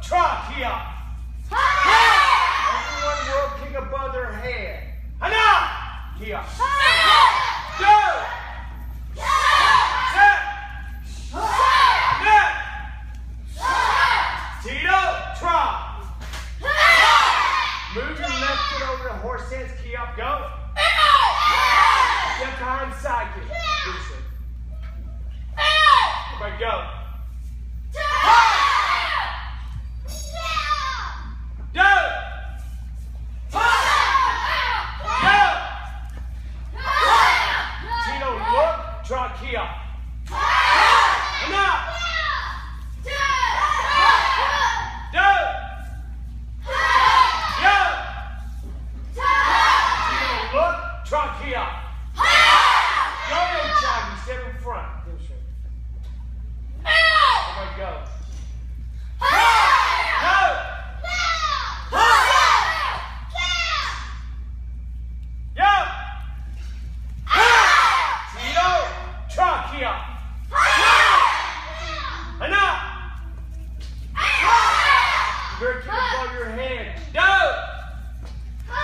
Trachea. Everyone will kick above their head. Hana. Kia. Do. Set. Net. Tito. Tra. Move your left foot over the horse heads. Key up. Go. Step behind side kick. Everybody go. Trachea. Enough. Do. Yo. Look. Trachea. Go ahead, Johnny. Step in front. Everybody go. Enough! Very kick above your head. Do!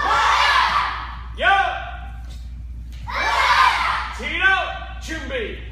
Yo! Tito! Chumbi!